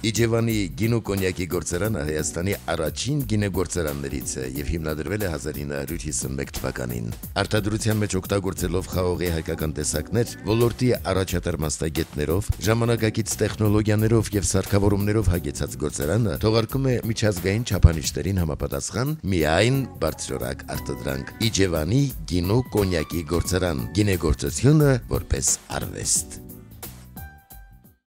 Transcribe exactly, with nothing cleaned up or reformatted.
Իջևանի գինու կոնյակի գործարանը Հայաստանի առաջին գինեգործարաններից է եւ հիմնադրվել է հազար ինը հարյուր հիսունմեկ թվականին։ Արտադրության մեջ օգտագործելով խաղողի հայկական տեսակներ, ոլորտի առաջատար մասնագետներով, ժամանակակից տեխնոլոգիաներով եւ սարքավորումներով հագեցած գործարանը թողարկում է միջազգային չափանիշներին համապատասխան միայն բարձրորակ արտադրանք։ Իջևանի գինու կոնյակի գործարան, գինեգործությունը որպես արվեստ։